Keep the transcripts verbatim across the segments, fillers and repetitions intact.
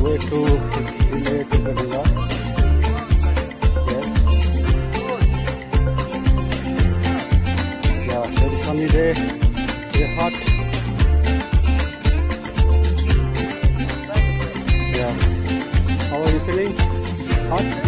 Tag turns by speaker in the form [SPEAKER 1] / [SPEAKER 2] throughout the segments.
[SPEAKER 1] way to Himalaya to Ganga. Yes. Yeah, very sunny day, very hot. Yeah. How are you feeling? Hot? Yeah.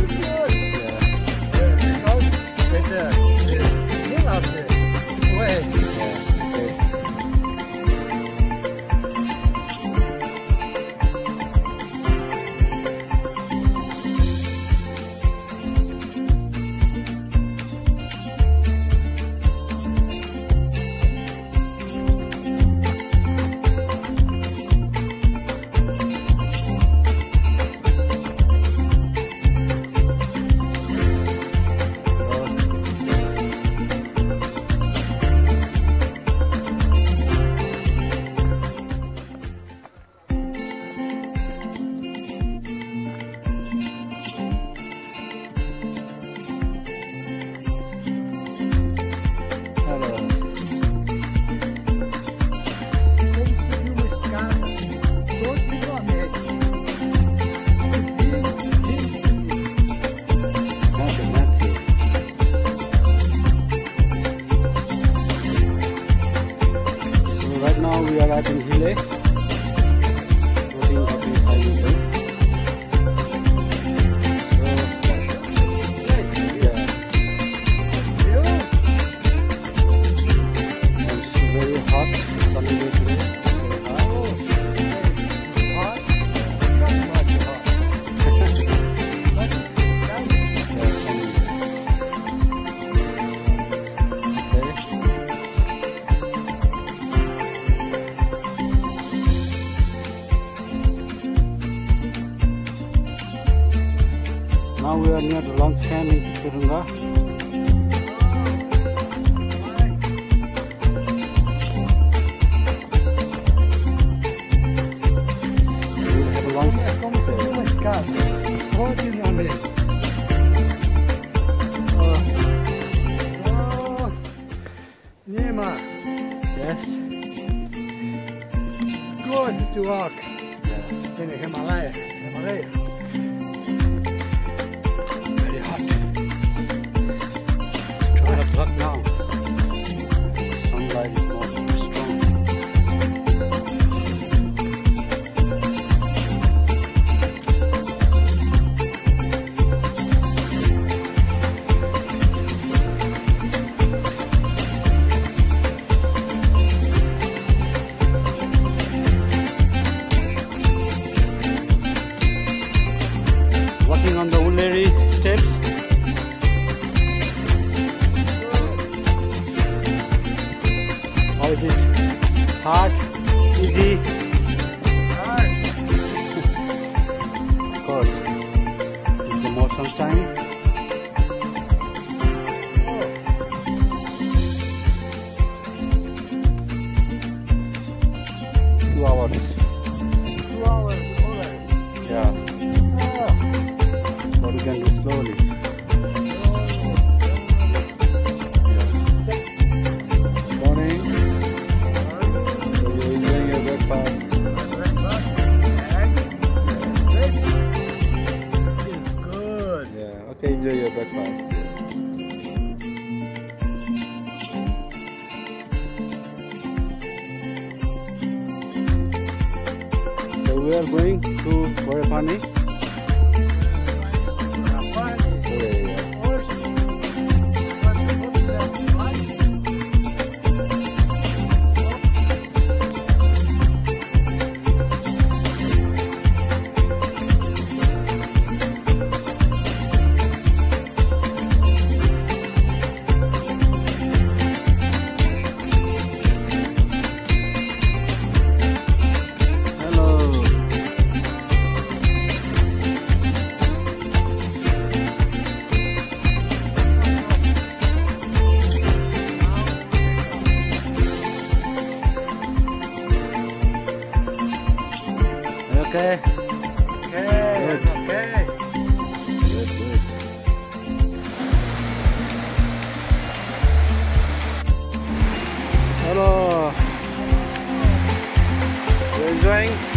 [SPEAKER 1] Now we are at Himalaya. Now we are near the launch camp in Tukche. We will have a launch.
[SPEAKER 2] Oh, Nima.
[SPEAKER 1] Yes.
[SPEAKER 2] Good to walk yeah. in the Himalaya. Himalaya.
[SPEAKER 1] Look now, sunlight is more strong. Walking on the Nilgiri steps. How is it? Hard? Easy?
[SPEAKER 2] Hard.
[SPEAKER 1] Of course. Is the more sunshine?
[SPEAKER 2] Oh.
[SPEAKER 1] Two hours.
[SPEAKER 2] Two hours over.
[SPEAKER 1] Yeah.
[SPEAKER 2] Oh.
[SPEAKER 1] But we can do slowly. Okay, enjoy your breakfast. So we are going to Ghorepani. Okay.
[SPEAKER 2] Okay, that's okay.
[SPEAKER 1] Good, good. Hello. You enjoying?